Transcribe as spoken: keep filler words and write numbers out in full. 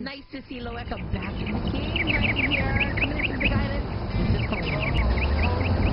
Nice to see Loeca back in the game right here. Coming in from the guidance. This is Cole.